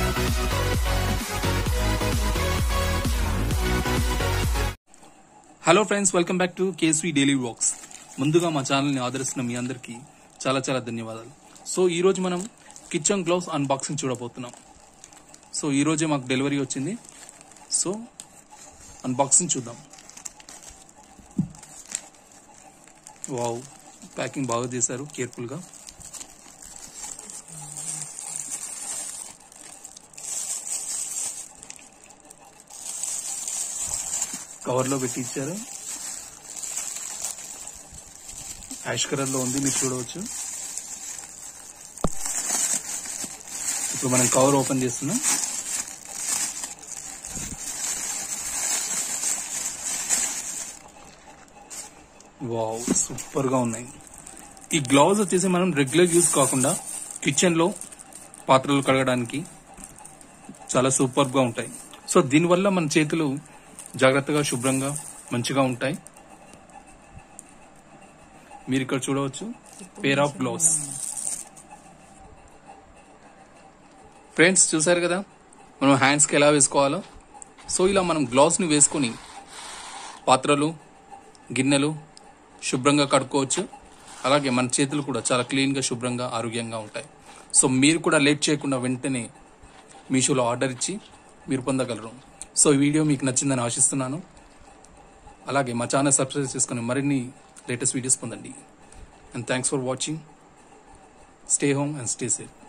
Hello friends, welcome back to KSV daily vlogs. ముందుగా మా ఛానల్ని ఆదరిస్తున్న మీ అందరికీ చాలా చాలా ధన్యవాదాలు. సో ఈరోజు మనం కిచెన్ గ్లౌస్ అన్బాక్సింగ్ చూడబోతున్నాం. సో ఈరోజే మాకు డెలివరీ వచ్చింది. సో అన్బాక్సింగ్ చూద్దాం. వావ్, ప్యాకింగ్ బాగా చేశారు కేర్ఫుల్గా. కవర్లో పెట్టి ఇచ్చారు. యాష్ కలర్ లో ఉంది, మీరు చూడవచ్చు. ఇప్పుడు మనం కవర్ ఓపెన్ చేస్తున్నాం. వావ్, సూపర్ గా ఉన్నాయి. ఈ గ్లౌజ్ వచ్చేసి మనం రెగ్యులర్ యూజ్ కాకుండా కిచెన్ లో పాత్రలు కడగడానికి చాలా సూపర్ గా ఉంటాయి. సో దీనివల్ల మన చేతులు జాగ్రత్తగా శుభ్రంగా మంచిగా ఉంటాయి. మీరు ఇక్కడ చూడవచ్చు పేర్ ఆఫ్ గ్లౌస్. ఫ్రెండ్స్ చూసారు కదా మనం హ్యాండ్స్ కి ఎలా వేసుకోవాలో. సో ఇలా మనం గ్లౌస్ ని వేసుకుని పాత్రలు గిన్నెలు శుభ్రంగా కడుక్కోవచ్చు. అలాగే మన చేతులు కూడా చాలా క్లీన్ గా శుభ్రంగా ఆరోగ్యంగా ఉంటాయి. సో మీరు కూడా లేట్ చేయకుండా వెంటనే మీషోలో ఆర్డర్ ఇచ్చి మీరు పొందగలరు. సో ఈ వీడియో మీకు నచ్చిందని ఆశిస్తున్నాను. అలాగే మా ఛానల్ సబ్స్క్రైబ్ చేసుకుని మరిన్ని లేటెస్ట్ వీడియోస్ పొందండి. And thanks for watching. Stay home and stay safe.